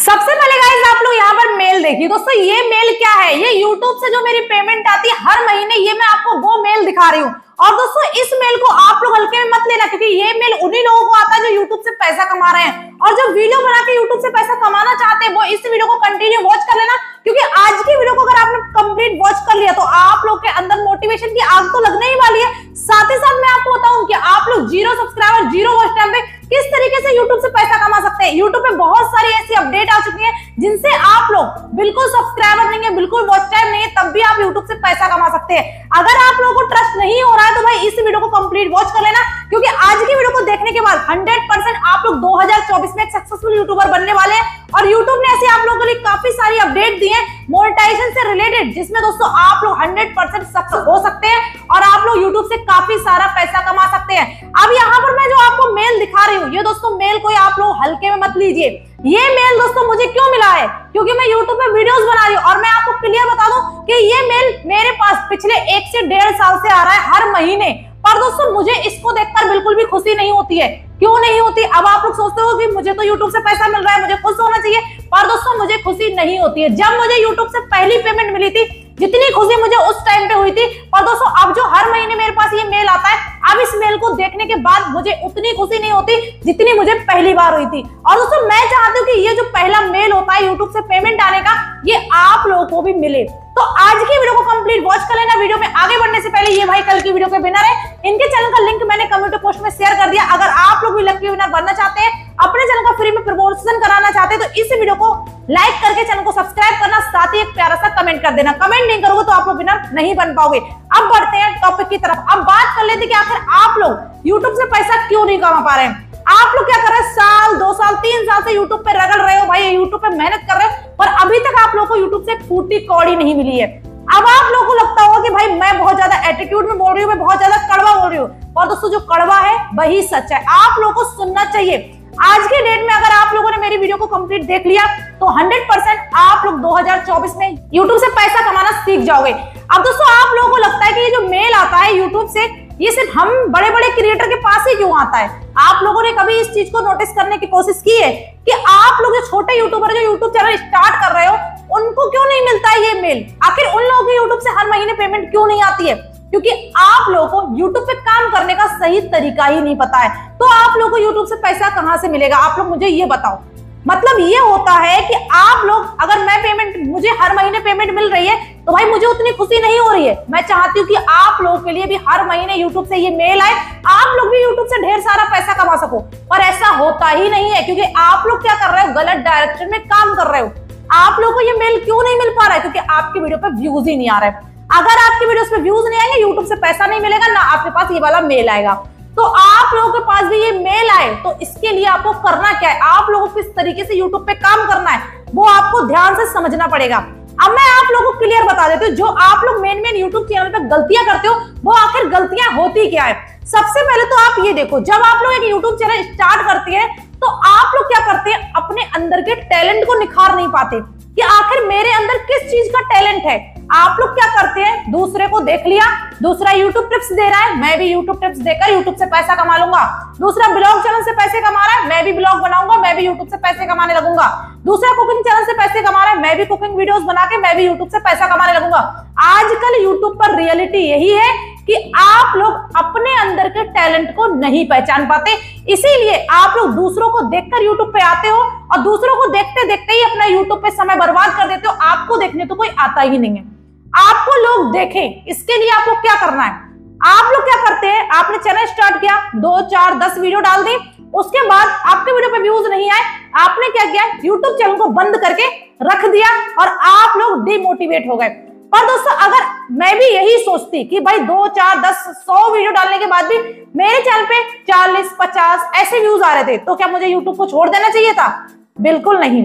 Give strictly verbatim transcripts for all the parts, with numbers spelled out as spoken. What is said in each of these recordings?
सबसे पहले गाइस आप लोग यहाँ पर मेल देखिए। दोस्तों ये मेल क्या है, ये यूट्यूब से जो मेरी पेमेंट आती है हर महीने, ये मैं आपको वो मेल दिखा रही हूँ। और दोस्तों इस मेल को आप लोग हल्के में मत लेना, क्योंकि ये मेल उन्हीं लोगों को आता है जो यूट्यूब से पैसा कमा रहे हैं और जो वीडियो बना के यूट्यूब से पैसा कमाना चाहते हैं, वो इस वीडियो को कंटिन्यू वॉच कर लेना। क्योंकि आज की वीडियो को अगर आपने कंप्लीट वॉच कर लिया तो आप लोग के अंदर मोटिवेशन की आग तो लगने ही वाली है। साथ ही साथ मैं आपको बताऊं कि आप लोग zero subscriber zero watch time पे किस तरीके से यूट्यूब से पैसा कमा सकते हैं। यूट्यूब पे बहुत सारी ऐसी अपडेट आ चुकी है जिनसे आप लोग बिल्कुल सब्सक्राइबर नहीं है, बिल्कुल वॉच टाइम नहीं है, तब भी आप यूट्यूब से पैसा कमा सकते हैं। अगर आप लोगों को ट्रस्ट नहीं हो रहा है तो भाई इस वीडियो को कंप्लीट वॉच कर लेना, क्योंकि आज की वीडियो को देखने के बाद हंड्रेड परसेंट आप लोग दो हजार चौबीस में एक सक्सेसफुल यूट्यूबर बनने वाले हैं। और यूट्यूब ने ऐसे आप लोगों के लिए काफी सारी अपडेट दी है मोनेटाइजेशन से रिलेटेड, जिसमें दोस्तों आप लोग हंड्रेड परसेंट सक्सेस हो सकते हैं और आप लोग यूट्यूब से काफी सारा पैसा कमा सकते हैं। अब यहाँ पर मैं जो आपको मेल दिखा रही हूँ, ये दोस्तों मेल कोई आप लोग हल्के में मत लीजिए। ये मेल दोस्तों मुझे क्यों मिला है, क्योंकि मैं यूट्यूब पे वीडियोस बना रही हूँ और मैं आपको क्लियर बता दूं कि ये मेल मेरे पास पिछले एक से डेढ़ साल से आ रहा है हर महीने। पर दोस्तों मुझे इसको देखकर बिल्कुल भी खुशी नहीं होती है। क्यों नहीं होती? अब आप लोग सोचते हो कि मुझे तो यूट्यूब से पैसा मिल रहा है, मुझे खुश होना चाहिए, पर दोस्तों मुझे खुशी नहीं होती है। जब मुझे यूट्यूब से पहली पेमेंट मिली थी, जितनी खुशी मुझे उस टाइम पे हुई थी, पर दोस्तों अब जो हर महीने मेरे पास ये मेल आता है, अब इस मेल को देखने के बाद मुझे उतनी खुशी नहीं होती जितनी मुझे पहली बार हुई थी। और दोस्तों मैं चाहती हूँ कि ये जो पहला मेल होता है यूट्यूब से पेमेंट आने का, ये आप लोगों को भी मिले। तो आज की वीडियो को कंप्लीट वॉच कर लेना। वीडियो में आगे बढ़ने से पहले ये भाई कल की वीडियो के विनर है, इनके चैनल का लिंक मैंने कम्युनिटी पोस्ट में शेयर कर दिया। अगर आप लोग भी लकी विनर बनना चाहते हैं, अपने चैनल का फ्री में प्रमोशन कराना चाहते हैं, तो इस वीडियो को लाइक करके चैनल को सब्सक्राइब करना, साथ ही एक प्यारा सा कमेंट कर देना। कमेंट नहीं करोगे तो आप लोग विनर नहीं बन पाओगे। अब बढ़ते हैं टॉपिक की तरफ। अब बात कर लेते हैं कि आखिर आप लोग यूट्यूब से पैसा क्यों नहीं कमा पा रहे हैं। आप लोग क्या कर रहे हैं, साल दो साल तीन साल से यूट्यूब पे रगड़ रहे हो भाई, यूट्यूब पे मेहनत कर रहे हो, पर अभी तक आप लोग को यूट्यूब से फूटी कौड़ी नहीं मिली है। अब आप लोगों को लगता होगा कि भाई मैं बहुत ज्यादा एटीट्यूड में बोल रही हूँ, मैं बहुत ज्यादा कड़वा बोल रही हूँ, और दोस्तों जो कड़वा है वही सच है। आप लोगों को सुनना चाहिए। आज के डेट में अगर आप लोगों ने मेरी वीडियो को कंप्लीट देख लिया तो हंड्रेड परसेंट आप लोग दो हजार चौबीस में यूट्यूब से पैसा कमाना सीख जाओगे। अब दोस्तों आप लोगों को लगता है कि ये जो मेल आता है यूट्यूब से, ये सिर्फ हम बड़े बड़े क्रिएटर के पास ही क्यों आता है। आप लोगों ने कभी इस चीज को नोटिस करने की कोशिश की है कि आप लोग जो छोटे यूट्यूबर जो यूट्यूब चैनल स्टार्ट कर रहे हो, उनको क्यों नहीं मिलता है ये मेल? आखिर उन लोगों की यूट्यूब से हर महीने पेमेंट क्यों नहीं आती है? क्योंकि आप लोगों को यूट्यूब पे काम करने का सही तरीका ही नहीं पता है। तो आप लोगों को यूट्यूब से पैसा कहां से मिलेगा, आप लोग मुझे ये बताओ। मतलब ये होता है कि आप लोग, अगर मैं पेमेंट, मुझे हर महीने पेमेंट मिल रही है तो भाई मुझे उतनी खुशी नहीं हो रही है। मैं चाहती हूँ कि आप लोगों के लिए भी हर महीने यूट्यूब से ये मेल आए, आप लोग भी यूट्यूब से ढेर सारा पैसा कमा सको, पर ऐसा होता ही नहीं है। क्योंकि आप लोग क्या कर रहे हो, गलत डायरेक्शन में काम कर रहे हो। आप लोगों को ये मेल क्यों नहीं मिल पा रहा है? क्योंकि आपकी वीडियो पे व्यूज ही नहीं आ रहे। अगर आपकी वीडियोस पे व्यूज नहीं आएंगे, यूट्यूब से पैसा नहीं मिलेगा, ना आपके पास ये वाला मेल आएगा। तो आप लोगों के पास भी ये मेल आए तो इसके लिए आपको करना क्या है, आप लोगों को किस तरीके से यूट्यूब पे काम करना है, वो आपको ध्यान से समझना पड़ेगा। अब मैं आप लोगों को क्लियर बता देती हूँ, जो आप लोग मेन मेन यूट्यूब चैनल पे गलतियां करते हो, वो आखिर गलतियां होती क्या है। सबसे पहले तो आप ये देखो, जब आप लोग एक यूट्यूब चैनल स्टार्ट करते हैं तो आप लोग क्या करते हैं, अपने अंदर के टैलेंट को निखार नहीं पाते कि आखिर मेरे अंदर किस चीज का टैलेंट है। आप लोग क्या करते हैं, दूसरे को देख लिया, दूसरा यूट्यूब टिप्स दे रहा है, मैं भी यूट्यूब टिप्स देकर यूट्यूब से पैसा कमा लूंगा। दूसरा ब्लॉग चैनल से पैसे कमा रहा है, मैं भी ब्लॉग बनाऊंगा, मैं भी यूट्यूब से पैसे कमाने लगूंगा। दूसरा कुकिंग चैनल से पैसे कमा रहा है, मैं भी कुकिंग वीडियोस बना के मैं भी यूट्यूब से पैसा कमाने लगूंगा। आजकल यूट्यूब पर रियलिटी यही है कि आप लोग अपने अंदर के टैलेंट को नहीं पहचान पाते, इसीलिए आप लोग दूसरों को देखकर यूट्यूब पे आते हो और दूसरों को देखते देखते ही अपना यूट्यूब पे समय बर्बाद कर देते हो। आपको देखने तो कोई आता ही नहीं है, आपको लोग देखें, इसके लिए आपको क्या करना है। आप लोग क्या करते हैं, आपने चैनल स्टार्ट किया, दो चार दस वीडियो डाल दी, उसके बाद आपके वीडियो पे व्यूज नहीं आए, आपने क्या किया, यूट्यूब चैनल को बंद करके रख दिया और आप लोग डिमोटिवेट हो गए। पर दोस्तों अगर मैं भी यही सोचती कि भाई दो चार दस सौ वीडियो डालने के बाद भी मेरे चैनल पे चालीस पचास ऐसे व्यूज आ रहे थे, तो क्या मुझे यूट्यूब को छोड़ देना चाहिए था? बिल्कुल नहीं।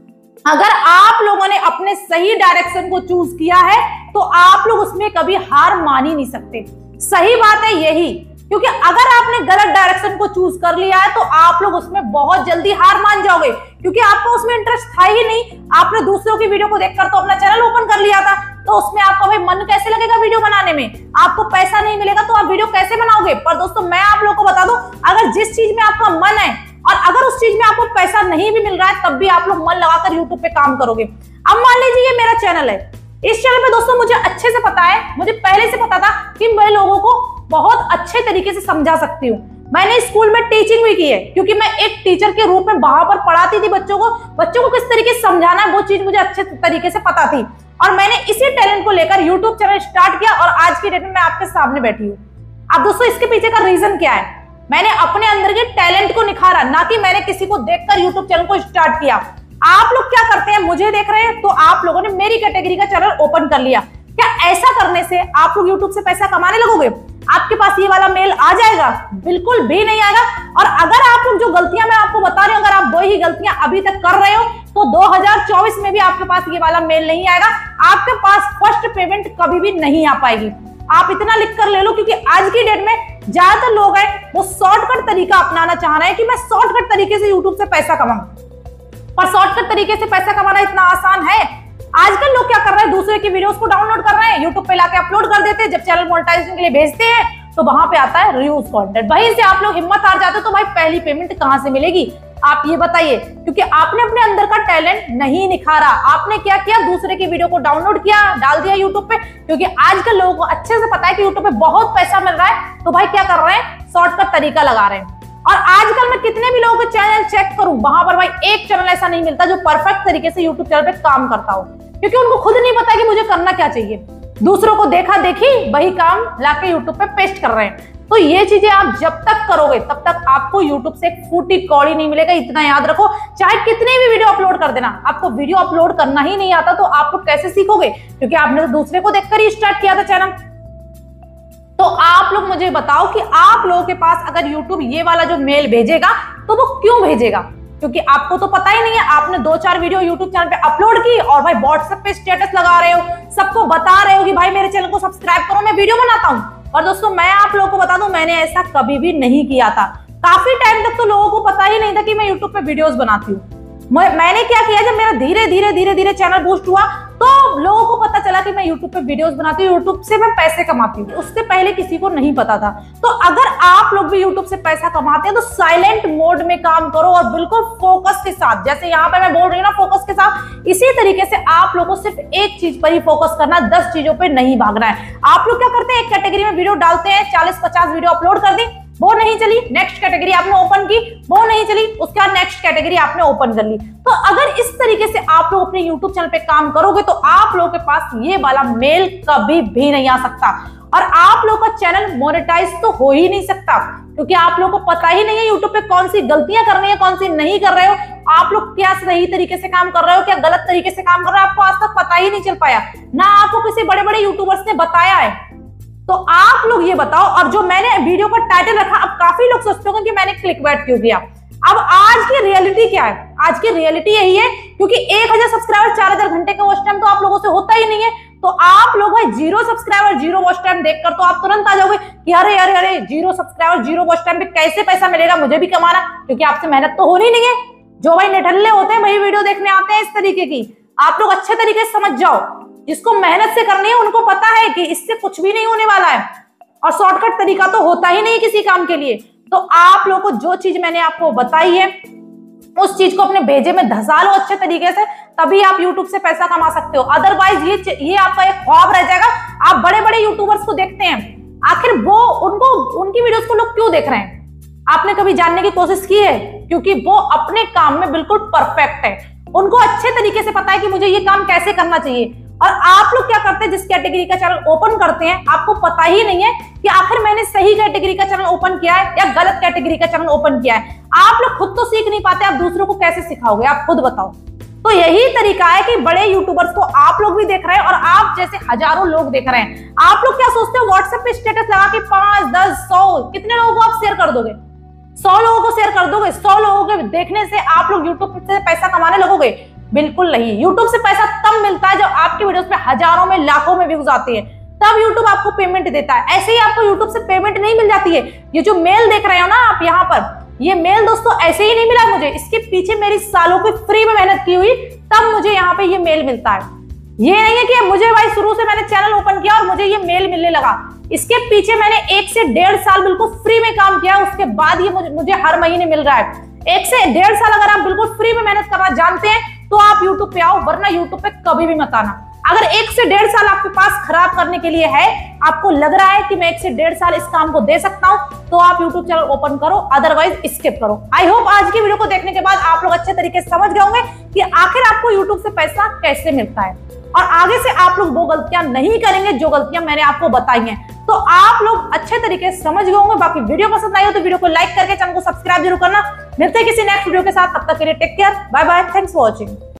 अगर आप लोगों ने अपने सही डायरेक्शन को चूज किया है तो आप लोग उसमें कभी हार मान ही नहीं सकते। सही बात है यही, क्योंकि अगर आपने गलत डायरेक्शन को चूज कर लिया है तो आप लोग उसमें बहुत जल्दी हार मान जाओगे, क्योंकि आपको उसमें इंटरेस्ट था ही नहीं। आपने दूसरों की वीडियो को देखकर तो अपना चैनल ओपन कर लिया था, तो उसमें आपका भाई मन कैसे लगेगा वीडियो बनाने में? आपको पैसा नहीं मिलेगा तो आप वीडियो कैसे बनाओगे? पर दोस्तों मैं आप लोगों को बता दूं, अगर जिस चीज में आपका मन है और अगर उस चीज में आपको पैसा नहीं भी मिल रहा है तब भी आप लोग मन लगाकर यूट्यूब पे काम करोगे। अब मान लीजिए ये मेरा चैनल है, इस चैनल पे दोस्तों मुझे अच्छे से पता है, मुझे पहले से पता था कि मैं लोगों को बहुत अच्छे तरीके से समझा सकती हूँ। मैंने स्कूल में टीचिंग भी की है, क्योंकि मैं एक टीचर के रूप में वहां पर पढ़ाती थी बच्चों को। बच्चों को किस तरीके से समझाना है वो चीज मुझे अच्छे तरीके से पता थी, और मैंने इसी टैलेंट को लेकर यूट्यूब चैनल स्टार्ट किया और आज की डेट में मैं आपके सामने बैठी हूँ। अब दोस्तों इसके पीछे का रीजन क्या है? मैंने अपने अंदर के टैलेंट को निखारा, ना कि मैंने किसी को देखकर यूट्यूब चैनल को स्टार्ट किया। आप लोग क्या करते हैं, मुझे देख रहे हैं तो आप लोगों ने मेरी कैटेगरी का चैनल ओपन कर लिया। क्या ऐसा करने से आप लोग यूट्यूब से पैसा कमाने लगोगे? आपके पास ये वाला मेल आ जाएगा? बिल्कुल भी नहीं आएगा। और अगर आप लोग जो गलतियां मैं आपको बता रही हूँ, अगर आप वही गलतियां अभी तक कर रहे हो तो दो हज़ार चौबीस में भी आपके पास ये वाला मेल नहीं आएगा। आपके पास फर्स्ट पेमेंट कभी भी नहीं आ पाएगी। आप इतना लिख कर ले लो, क्योंकि आज की डेट में ज्यादातर लोग हैं वो शॉर्टकट तरीका अपनाना चाह रहे हैं कि मैं शॉर्टकट तरीके से यूट्यूब से पैसा कमाऊं। पर शॉर्टकट तरीके से पैसा कमाना इतना आसान है? आजकल लोग क्या कर रहे हैं, दूसरे की वीडियोस को डाउनलोड कर रहे हैं, यूट्यूब पे लाके अपलोड कर देते हैं। जब चैनल मोनेटाइजेशन के लिए भेजते हैं तो वहां पे आता है रिव्यूज कंटेंट। वहीं से आप लोग हिम्मत हार जाते हो। तो भाई पहली पेमेंट कहां से मिलेगी आप ये बताइए? क्योंकि आपने अपने अंदर का टैलेंट नहीं निखारा। आपने क्या किया, दूसरे की वीडियो को डाउनलोड किया, डाल दिया यूट्यूब पे। क्योंकि आजकल लोगों को अच्छे से पता है कि यूट्यूब पे बहुत पैसा मिल रहा है, तो भाई क्या कर रहे हैं, शॉर्टकट तरीका लगा रहे हैं। और आजकल मैं कितने भी लोगों के चैनल चेक करूं, वहां पर भाई एक चैनल ऐसा नहीं मिलता जो परफेक्ट तरीके से यूट्यूब चैनल पे काम करता हो, क्योंकि उनको खुद नहीं पता कि मुझे करना क्या चाहिए। दूसरों को देखा देखी वही काम लाके यूट्यूब पे पेस्ट कर रहे हैं। तो ये चीजें आप जब तक करोगे तब तक आपको यूट्यूब से एक फूटी कौड़ी नहीं मिलेगा। इतना याद रखो, चाहे कितने भी वीडियो अपलोड कर देना, आपको वीडियो अपलोड करना ही नहीं आता तो आप लोग कैसे सीखोगे? क्योंकि आपने तो दूसरे को देखकर ही स्टार्ट किया था चैनल। तो आप लोग मुझे बताओ कि आप लोगों के पास अगर यूट्यूब ये वाला जो मेल भेजेगा तो वो क्यों भेजेगा? क्योंकि आपको तो पता ही नहीं है। आपने दो चार वीडियो यूट्यूब चैनल पे अपलोड की और भाई व्हाट्सएप पे स्टेटस लगा रहे हो, सबको बता रहे हो कि भाई मेरे चैनल को सब्सक्राइब करो, मैं वीडियो बनाता हूँ। और दोस्तों मैं आप लोगों को बता दूं, मैंने ऐसा कभी भी नहीं किया था। काफी टाइम तक तो लोगों को पता ही नहीं था कि मैं यूट्यूब पे वीडियोस बनाती हूँ। मैंने क्या किया, जब मेरा धीरे धीरे धीरे धीरे चैनल बूस्ट हुआ तो लोगों को पता चला कि मैं यूट्यूब पे वीडियोस बनाती हूँ, यूट्यूब से मैं पैसे कमाती हूँ। उससे पहले किसी को नहीं पता था। तो अगर आप लोग भी यूट्यूब से पैसा कमाते हैं तो साइलेंट मोड में काम करो और बिल्कुल फोकस के साथ, जैसे यहाँ पे मैं बोल रही हूँ ना, फोकस के साथ। इसी तरीके से आप लोगों को सिर्फ एक चीज पर ही फोकस करना, दस चीजों पर नहीं भागना है। आप लोग क्या करते हैं, एक कैटेगरी में वीडियो डालते हैं, चालीस पचास वीडियो अपलोड कर दी, वो नहीं चली, नेक्स्ट कैटेगरी आपने ओपन की, वो नहीं चली, उसके बाद नेक्स्ट कैटेगरी आपने ओपन कर ली। तो अगर इस तरीके से आप लोग अपने यूट्यूब चैनल पे काम करोगे तो आप लोगों के पास ये वाला मेल कभी भी नहीं आ सकता और आप लोग का चैनल मोनेटाइज तो हो ही नहीं सकता, क्योंकि आप लोगों को पता ही नहीं है यूट्यूब पे कौन सी गलतियां करनी है, कौन सी नहीं कर रहे हो। आप लोग क्या सही तरीके से काम कर रहे हो, क्या गलत तरीके से काम कर रहे हो, आपको आज तक पता ही नहीं चल पाया, ना आपको किसी बड़े बड़े यूट्यूबर्स ने बताया है। तो आप लोग ये बताओ। और जो मैंने वीडियो का टाइटल रखा, अब काफी लोग सोचते होंगे कि मैंने क्लिकबैट क्यों किया। अब आज की रियलिटी क्या है, आज की रियलिटी यही है, क्योंकि एक हजार सब्सक्राइबर चार हजार घंटे का वॉच टाइम तो आप लोगों से होता ही नहीं है। तो आप लोग भाई zero subscriber zero watch time देखकर तो आप तुरंत आ जाओगे कि अरे अरे अरे zero subscriber zero watch time पे कैसे पैसा मिलेगा, मुझे भी कमाना, क्योंकि आपसे मेहनत तो होनी नहीं है। जो भाई निठल्ले होते हैं वही वीडियो देखने आते हैं इस तरीके की। आप लोग अच्छे तरीके से समझ जाओ, जिसको मेहनत से करनी है उनको पता है कि इससे कुछ भी नहीं होने वाला है और शॉर्टकट तरीका तो होता ही नहीं किसी काम के लिए। तो आप लोगों को जो चीज मैंने आपको बताई है उस चीज को अपने भेजे में धसा लो अच्छे तरीके से, तभी आप YouTube से पैसा कमा सकते हो। अदरवाइज ये ये आपका एक ख्वाब रह जाएगा। आप बड़े बड़े यूट्यूबर्स को देखते हैं, आखिर वो उनको उनकी वीडियोस को लोग क्यों देख रहे हैं? आपने कभी जानने की कोशिश की है? क्योंकि वो अपने काम में बिल्कुल परफेक्ट है, उनको अच्छे तरीके से पता है कि मुझे ये काम कैसे करना चाहिए। और आप लोग क्या करते हैं, जिस कैटेगरी का चैनल ओपन करते हैं आपको पता ही नहीं है कि आखिर मैंने सही कैटेगरी का चैनल ओपन किया है या गलत कैटेगरी का चैनल ओपन किया है। आप लोग खुद तो सीख नहीं पाते, आप दूसरों को कैसे सिखाओगे, आप खुद बताओ। तो यही तरीका है कि बड़े यूट्यूबर्स को आप लोग भी देख रहे हैं और आप जैसे हजारों लोग देख रहे हैं। आप लोग क्या सोचते हो, व्हाट्सएप पे स्टेटस लगा के पांच दस सौ कितने लोगों को आप शेयर कर दोगे? सौ लोगों को शेयर कर दोगे? सौ लोगों के देखने से आप लोग यूट्यूब से पैसा कमाने लगोगे? बिल्कुल नहीं। यूट्यूब से पैसा तब मिलता है जब आपकी वीडियोस पे हजारों में लाखों में व्यूज आते हैं, तब यूट्यूब आपको पेमेंट देता है। ऐसे ही आपको यूट्यूब से पेमेंट नहीं मिल जाती है। ये जो मेल देख रहे हो ना आप यहाँ पर, ये मेल दोस्तों ऐसे ही नहीं मिला मुझे, इसके पीछे मेरी सालों की फ्री में मेहनत की हुई, तब मुझे यहाँ पे ये मेल मिलता है। ये नहीं है कि मुझे भाई शुरू से मैंने चैनल ओपन किया और मुझे ये मेल मिलने लगा। इसके पीछे मैंने एक से डेढ़ साल बिल्कुल फ्री में काम किया, उसके बाद ये मुझे, मुझे हर महीने मिल रहा है। एक से डेढ़ साल अगर आप बिल्कुल फ्री में मेहनत करना जानते हैं तो आप यूट्यूब पे आओ, वरना यूट्यूब पे कभी भी मत आना। अगर एक से डेढ़ साल आपके पास खराब करने के लिए है, आपको लग रहा है कि मैं एक से डेढ़ साल इस काम को दे सकता हूं, तो आप यूट्यूब चैनल ओपन करो, अदरवाइज स्किप करो। आई होप आज की वीडियो को देखने के बाद आप लोग अच्छे तरीके से समझ गए होंगे कि आखिर आपको यूट्यूब से पैसा कैसे मिलता है, और आगे से आप लोग वो गलतियां नहीं करेंगे जो गलतियां मैंने आपको बताई हैं। तो आप लोग अच्छे तरीके से समझ गए होंगे। बाकी वीडियो पसंद आई हो तो वीडियो को लाइक करके चैनल को सब्सक्राइब जरूर करना। मिलते हैं किसी नेक्स्ट वीडियो के साथ, तब तक के लिए take care, bye bye, thanks for watching.